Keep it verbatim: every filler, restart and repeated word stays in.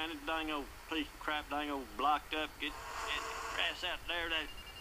man. This dang old piece of crap, dang old blocked up. Get, get the grass out there. That